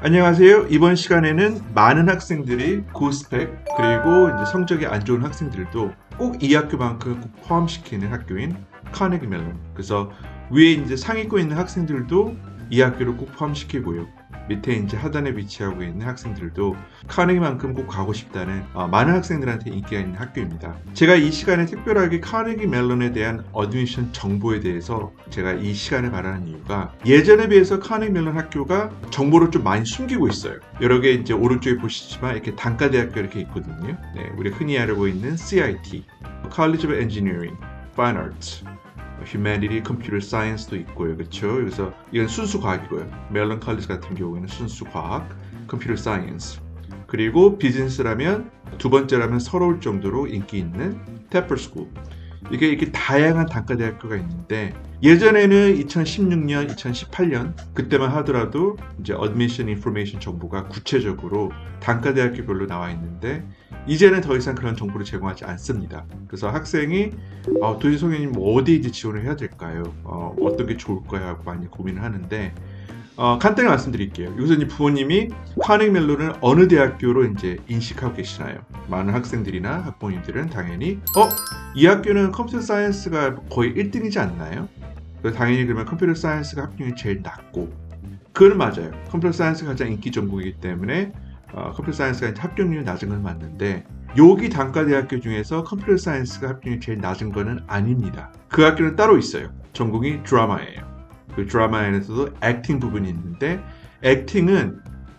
안녕하세요. 이번 시간에는 많은 학생들이 고스펙 그리고 이제 성적이 안 좋은 학생들도 꼭 이 학교만큼 꼭 포함시키는 학교인 카네기 멜론. 그래서 위에 이제 상위권에 있는 학생들도 이 학교를 꼭 포함시키고요. 밑에 이제 하단에 위치하고 있는 학생들도 카네기만큼 꼭 가고 싶다는 많은 학생들한테 인기가 있는 학교입니다. 제가 이 시간에 특별하게 카네기 멜론에 대한 어드미션 정보에 대해서 제가 이 시간을 말하는 이유가 예전에 비해서 카네기 멜론 학교가 정보를 좀 많이 숨기고 있어요. 여러 개 이제 오른쪽에 보시지만 이렇게 단과대학교 이렇게 있거든요. 네, 우리 흔히 알고 있는 CIT, College of Engineering, Fine Arts, Humanity, Computer Science도 있고요. 그렇죠? 그래서 이건 순수 과학이고요. 멜론 컬리지 같은 경우에는 순수 과학, Computer Science. 그리고 비즈니스라면 두 번째라면 서러울 정도로 인기 있는 Tepper School. 이게 이렇게 다양한 단과대학교가 있는데 예전에는 2016년, 2018년 그때만 하더라도 이제 Admission Information 정보가 구체적으로 단과대학교별로 나와 있는데 이제는 더 이상 그런 정보를 제공하지 않습니다. 그래서 학생이 도대체 선생님 어디에 이제 지원을 해야 될까요? 어떤 게 좋을까요? 하고 많이 고민을 하는데 간단히 말씀드릴게요. 여기서 부모님이 카네기 멜론을 어느 대학교로 이제 인식하고 계시나요? 많은 학생들이나 학부모님들은 당연히 이 학교는 컴퓨터 사이언스가 거의 1등이지 않나요? 당연히 그러면 컴퓨터 사이언스가 합격률이 제일 낮고 그건 맞아요. 컴퓨터 사이언스가 가장 인기 전공이기 때문에 컴퓨터 사이언스가 합격률이 낮은 건 맞는데 여기 단과대학교 중에서 컴퓨터 사이언스가 합격률이 제일 낮은 거는 아닙니다. 그 학교는 따로 있어요. 전공이 드라마예요. 그 드라마에서도 액팅 부분이 있는데 액팅은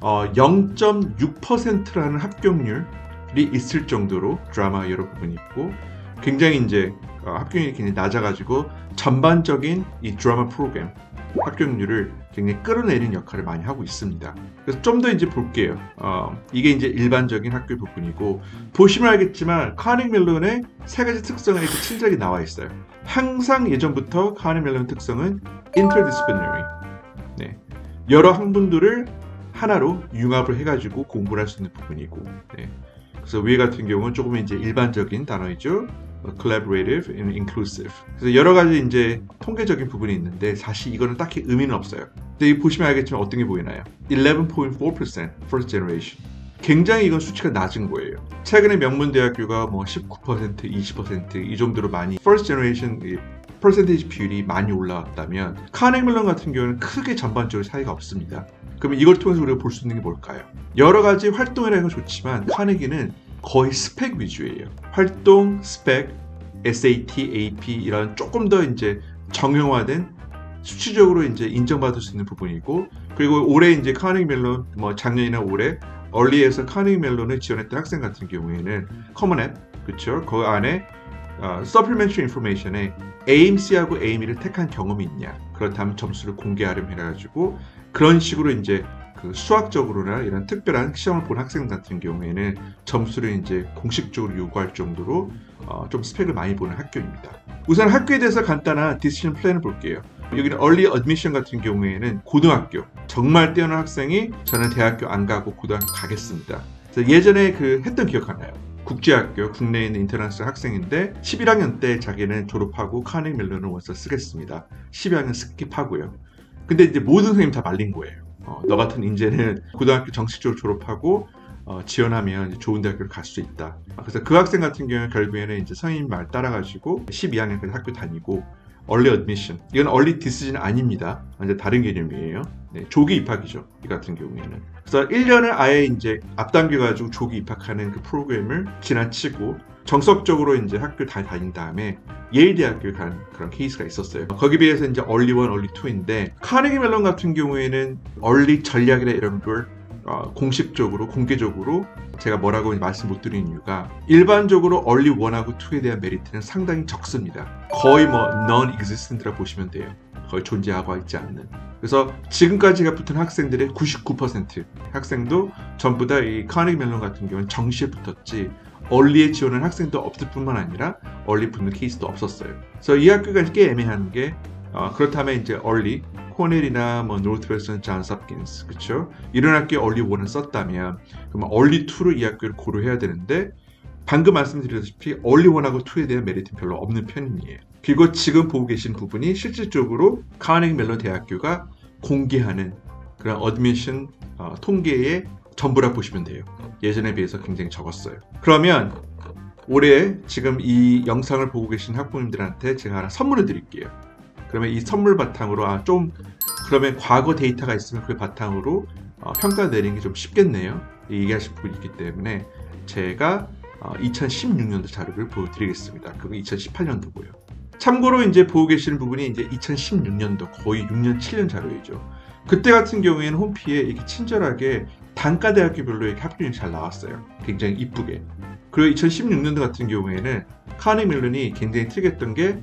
0.6%라는 합격률이 있을 정도로 드라마 여러 부분이 있고 굉장히 이제 합격률이 굉장히 낮아가지고 전반적인 이 드라마 프로그램 합격률을 굉장히 끌어내리는 역할을 많이 하고 있습니다. 그래서 좀 더 이제 볼게요. 이게 이제 일반적인 학교 부분이고 보시면 알겠지만 카네기 멜론의 세 가지 특성이 이렇게 친절하게 나와 있어요. 항상 예전부터 카네기 멜론 특성은 interdisciplinary. 네. 여러 학문들을 하나로 융합을 해가지고 공부를 할 수 있는 부분이고. 네. 그래서 위에 같은 경우는 조금 이제 일반적인 단어이죠. collaborative and inclusive. 그래서 여러 가지 이제 통계적인 부분이 있는데 사실 이거는 딱히 의미는 없어요. 근데 보시면 알겠지만 어떤 게 보이나요? 11.4% first generation. 굉장히 이건 수치가 낮은 거예요. 최근에 명문대학교가 뭐 19%, 20% 이 정도로 많이 first generation 퍼센테이지 비율이 많이 올라왔다면 카네기 멜론 같은 경우는 크게 전반적으로 차이가 없습니다. 그러면 이걸 통해서 우리가 볼 수 있는 게 뭘까요? 여러 가지 활동이라는 건 좋지만 카네기는 거의 스펙 위주예요. 활동, 스펙, SAT, AP 이런 조금 더 이제 정형화된 수치적으로 이제 인정받을 수 있는 부분이고 그리고 올해 이제 카네기 멜론 뭐 작년이나 올해 얼리에서 카네기 멜론을 지원했던 학생 같은 경우에는 커먼 앱 그렇죠? 그 안에 supplementary information에 AIMC하고 AIME를 택한 경험이 있냐 그렇다면 점수를 공개하려면 해가지고 그런 식으로 이제 그 수학적으로나 이런 특별한 시험을 본 학생 같은 경우에는 점수를 이제 공식적으로 요구할 정도로 좀 스펙을 많이 보는 학교입니다. 우선 학교에 대해서 간단한 디시전 플랜을 볼게요. 여기는 얼리 어드미션 같은 경우에는 고등학교 정말 뛰어난 학생이 저는 대학교 안 가고 고등학교 가겠습니다. 그래서 예전에 그 했던 기억하나요? 국제학교, 국내에 있는 인터내셔널 학생인데 11학년 때 자기는 졸업하고 카네기 멜론을 원서 쓰겠습니다. 12학년 스킵하고요. 근데 이제 모든 선생님 다 말린 거예요. 너 같은 인재는 고등학교 정식적으로 졸업하고 지원하면 이제 좋은 대학교를 갈 수 있다. 그래서 그 학생 같은 경우는 결국에는 이제 선생님 말 따라가지고 12학년까지 학교 다니고 얼리 어드미션 이건 얼리 디시전 아닙니다. 완전 다른 개념이에요. 네, 조기 입학이죠. 이 같은 경우에는. 그래서 1년을 아예 이제 앞당겨가지고 조기 입학하는 그 프로그램을 지나치고 정석적으로 이제 학교 다 다닌 다음에 예일 대학교에 간 그런 케이스가 있었어요. 거기 비해서 이제 얼리 1, 얼리 2인데 카네기 멜론 같은 경우에는 얼리 전략이나 이런 걸 공식적으로 공개적으로 제가 뭐라고 말씀 못 드리는 이유가 일반적으로 얼리 1하고 2에 대한 메리트는 상당히 적습니다. 거의 뭐 non-existent라 보시면 돼요. 거의 존재하고 있지 않는. 그래서 지금까지가 붙은 학생들의 99% 학생도 전부 다 이 카네기 멜론 같은 경우는 정시에 붙었지 얼리에 지원한 학생도 없을 뿐만 아니라 얼리 붙는 케이스도 없었어요. 그래서 이 학교가 꽤 애매한 게 그렇다면 이제 얼리 코넬이나 뭐 노스웨스턴, 존스 홉킨스 그렇죠? 이런 학교에 얼리 1을 썼다면 그러면 얼리 2를 이 학교를 고려해야 되는데 방금 말씀드렸다시피 얼리 1하고 2에 대한 메리트는 별로 없는 편이에요. 그리고 지금 보고 계신 부분이 실질적으로 카네기 멜론 대학교가 공개하는 그런 어드미션 통계의 전부라 보시면 돼요. 예전에 비해서 굉장히 적었어요. 그러면 올해 지금 이 영상을 보고 계신 학부모님들한테 제가 하나 선물을 드릴게요. 그러면 이 선물 바탕으로 그러면 과거 데이터가 있으면 그 바탕으로 평가 내리는 게 좀 쉽겠네요. 얘기하실 분이 있기 때문에 제가 2016년도 자료를 보여드리겠습니다. 그거 2018년도고요. 참고로 이제 보고 계시는 부분이 이제 2016년도 거의 6년, 7년 자료이죠. 그때 같은 경우에는 홈피에 이렇게 친절하게 단과대학교별로 이렇게 합격률이 잘 나왔어요. 굉장히 이쁘게. 그리고 2016년도 같은 경우에는 카네기 멜론이 굉장히 특이했던 게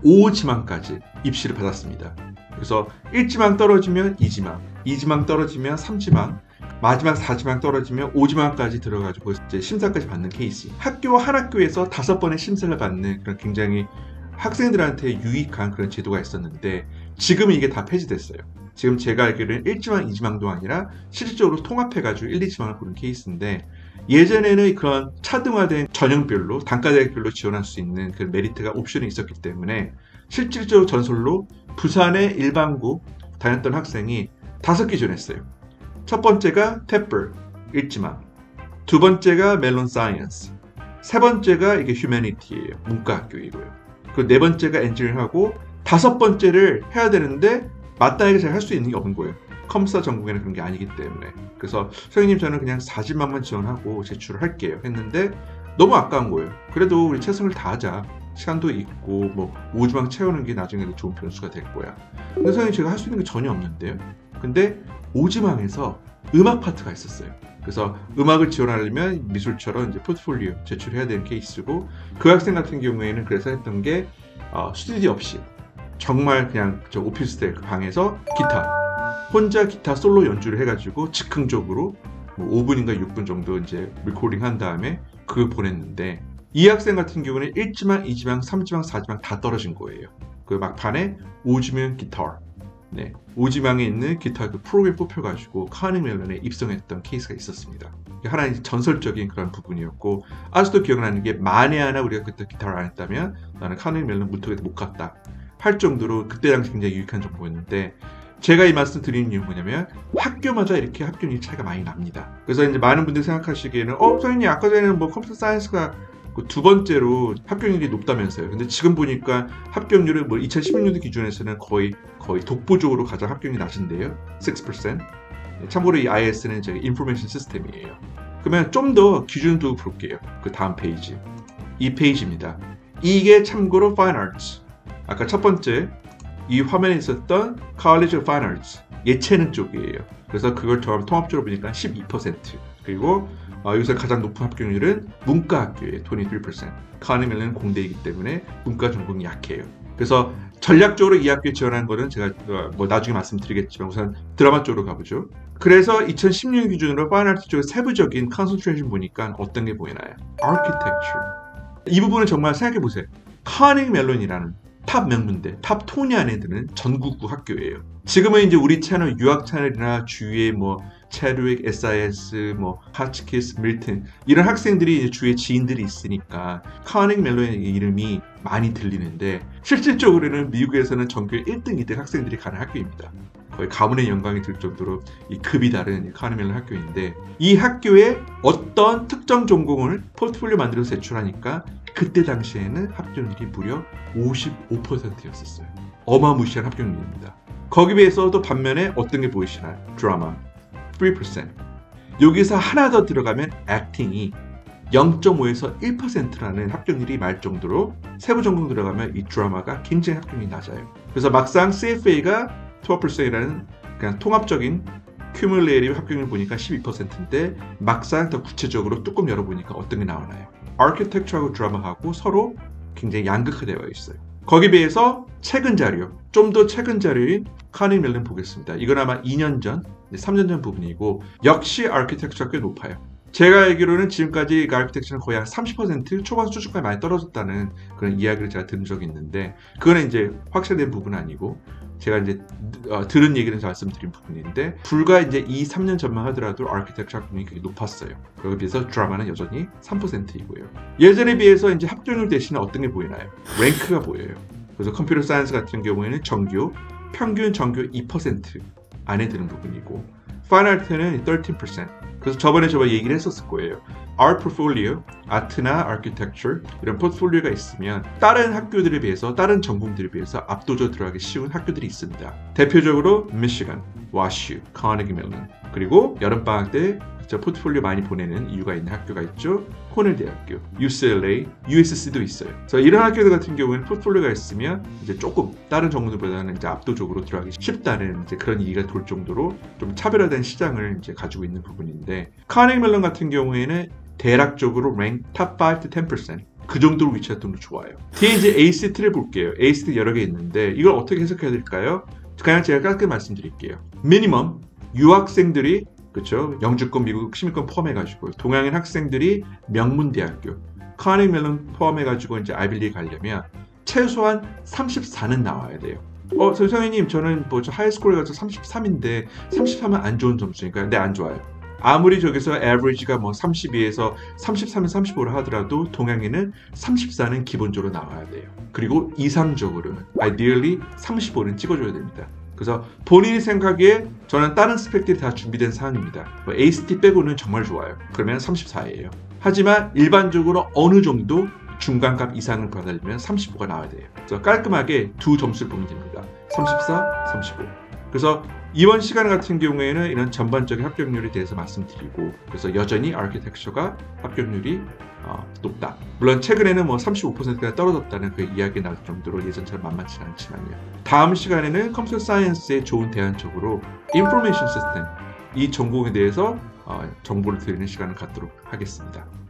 5지망까지 입시를 받았습니다. 그래서 1지망 떨어지면 2지망, 2지망 떨어지면 3지망, 마지막 4지망 떨어지면 5지망까지 들어가지고 이제 심사까지 받는 케이스. 한 학교에서 5번의 심사를 받는 그런 굉장히 학생들한테 유익한 그런 제도가 있었는데 지금은 이게 다 폐지됐어요. 지금 제가 알기로는 1지망, 2지망도 아니라 실질적으로 통합해가지고 1, 2지망을 보는 케이스인데 예전에는 그런 차등화된 전형별로 단과대학별로 지원할 수 있는 그 메리트가 옵션이 있었기 때문에 실질적으로 전설로 부산의 일반고 다녔던 학생이 5개 지원했어요. 첫 번째가 탭벌 1지망, 두 번째가 멜론 사이언스, 세 번째가 이게 휴머니티예요. 문과학교이고요. 그리고 네 번째가 엔지니어하고 5번째를 해야 되는데 마땅하게 잘 할 수 있는 게 없는 거예요. 컴사 전공에는 그런 게 아니기 때문에. 그래서 선생님 저는 그냥 4지망만 지원하고 제출을 할게요 했는데 너무 아까운 거예요. 그래도 우리 최선을 다하자. 시간도 있고 뭐 5지망 채우는 게 나중에 좋은 변수가 될 거야. 근데 선생님 제가 할 수 있는 게 전혀 없는데요. 근데 5지망에서 음악 파트가 있었어요. 그래서 음악을 지원하려면 미술처럼 이제 포트폴리오 제출해야 되는 케이스고 그 학생 같은 경우에는 그래서 했던 게 스튜디오 없이 정말 그냥 저 오피스텔 그 방에서 혼자 기타 솔로 연주를 해가지고 즉흥적으로 뭐 5분인가 6분 정도 이제 리코딩 한 다음에 그걸 보냈는데 이 학생 같은 경우는 1지망, 2지망, 3지망, 4지망 다 떨어진 거예요. 그 막판에 5지망 기타, 5지망에 있는 기타 그 프로그램 뽑혀가지고 카네기 멜론에 입성했던 케이스가 있었습니다. 하나의 전설적인 그런 부분이었고 아직도 기억나는 게 만에 하나 우리가 그때 기타를 안 했다면 나는 카네기 멜론 무턱에도 못 갔다 할 정도로 그때 당시 굉장히 유익한 정보였는데 제가 이 말씀 드리는 이유는 뭐냐면 학교마다 이렇게 합격률 차이가 많이 납니다. 그래서 이제 많은 분들이 생각하시기에는 선생님 아까 전에는 뭐 컴퓨터 사이언스가 두 번째로 합격률이 높다면서요. 근데 지금 보니까 합격률은 뭐 2016년도 기준에서는 거의 독보적으로 가장 합격률이 낮은데요. 6%. 참고로 이 IS는 저희 인포메이션 시스템이에요. 그러면 좀 더 기준 두고 볼게요. 그 다음 페이지. 이 페이지입니다. 이게 참고로 Fine Arts. 아까 첫 번째 이 화면에 있었던 College of Fine Arts 예체능 쪽이에요. 그래서 그걸 통합적으로 보니까 12%. 그리고 여기서 가장 높은 합격률은 문과학교예요. 23%. 카네기 멜론은 공대이기 때문에 문과 전공이 약해요. 그래서 전략적으로 이 학교에 지원한 거는 제가 뭐 나중에 말씀드리겠지만 우선 드라마 쪽으로 가보죠. 그래서 2016년 기준으로 Fine Arts 쪽의 세부적인 컨센트레이션 보니까 어떤 게 보이나요? Architecture. 이 부분은 정말 생각해 보세요. 카네기 멜론이라는 탑 명문대, 탑 20 안에 드는 전국구 학교예요. 지금은 이제 우리 채널, 유학 채널이나 주위에 뭐 체드윅, SIS, 뭐 하치키스, 밀튼 이런 학생들이 이제 주위에 지인들이 있으니까 카네기 멜론의 이름이 많이 들리는데 실질적으로는 미국에서는 전교 1등, 2등 학생들이 가는 학교입니다. 거의 가문의 영광이 들 정도로 이 급이 다른 카네기 멜론 학교인데 이 학교에 어떤 특정 전공을 포트폴리오 만들어서 제출하니까 그때 당시에는 합격률이 무려 55%였었어요. 어마무시한 합격률입니다. 거기에 비해서 또 반면에 어떤 게 보이시나요? 드라마 3%. 여기서 하나 더 들어가면 액팅이 0.5에서 1%라는 합격률이 말 정도로 세부 전공 들어가면 이 드라마가 굉장히 합격률이 낮아요. 그래서 막상 CFA가 12%라는 그냥 통합적인 큐뮬레이티브 합격률 보니까 12%인데 막상 더 구체적으로 뚜껑 열어보니까 어떤 게 나오나요? 아키텍처하고 드라마하고 서로 굉장히 양극화되어 있어요. 거기에 비해서 최근 자료, 좀 더 최근 자료인 카네기 멜론 보겠습니다. 이건 아마 2년 전, 3년 전 부분이고 역시 아키텍처가 꽤 높아요. 제가 알기로는 지금까지 아키텍처는 거의 한 30% 초반 수준까지 많이 떨어졌다는 그런 이야기를 제가 들은 적이 있는데 그거는 이제 확실된 부분은 아니고 제가 이제 들은 얘기를 말씀드린 부분인데 불과 이제 2-3년 전만 하더라도 아키텍처 합격률이 굉장히 높았어요. 거기에 비해서 드라마는 여전히 3%이고요. 예전에 비해서 이제 합격률 대신에 어떤 게 보이나요? 랭크가 보여요. 그래서 컴퓨터 사이언스 같은 경우에는 평균 전교 2%, 안에 드는 부분이고 Fine Art는 13%. 그래서 저번에 얘기를 했었을 거예요. Art Portfolio, 아트나 Architecture 이런 포트폴리오가 있으면 다른 학교들에 비해서 다른 전공들에 비해서 압도적으로 들어가기 쉬운 학교들이 있습니다. 대표적으로 미시간, 와슈, 카네기 멜론 그리고 여름방학 때 저 포트폴리오 많이 보내는 이유가 있는 학교가 있죠. 코넬 대학교, UCLA, USC도 있어요. 그래서 이런 학교들 같은 경우에는 포트폴리오가 있으면 이제 조금 다른 전공들보다는 이제 압도적으로 들어가기 쉽다는 이제 그런 얘기가 돌 정도로 좀 차별화된 시장을 이제 가지고 있는 부분인데 카네기 멜론 같은 경우에는 대략적으로 랭 탑5 to 10%. 그 정도로 위치했던 게 좋아요. 뒤에 이제 ACT를 볼게요. ACT 여러 개 있는데 이걸 어떻게 해석해야 될까요? 그냥 제가 깔끔히 말씀드릴게요. 미니멈 유학생들이 그렇죠. 영주권, 미국 시민권 포함해가지고 동양인 학생들이 명문대학교, 카네기 멜론 포함해가지고 이제 아이빌리에 가려면 최소한 34는 나와야 돼요. 선생님 저는 저 하이스쿨에 가서 33인데 33은 안 좋은 점수니까 네, 안 좋아요. 아무리 저기서 average가 32에서 33에서 35를 하더라도 동양인은 34는 기본적으로 나와야 돼요. 그리고 이상적으로는 ideally 35는 찍어줘야 됩니다. 그래서 본인이 생각에 저는 다른 스펙들이 다 준비된 사항입니다. ACT 빼고는 정말 좋아요. 그러면 34예요. 하지만 일반적으로 어느 정도 중간값 이상을 받으려면 35가 나와야 돼요. 그래서 깔끔하게 두 점수를 보면 됩니다. 34, 35. 그래서 이번 시간 같은 경우에는 이런 전반적인 합격률에 대해서 말씀드리고 그래서 여전히 아키텍처가 합격률이 높다. 물론 최근에는 35%가 떨어졌다는 그 이야기 나올 정도로 예전처럼 만만치 않지만요. 다음 시간에는 컴퓨터 사이언스에 좋은 대안적으로 인포메이션 시스템 이 전공에 대해서 정보를 드리는 시간을 갖도록 하겠습니다.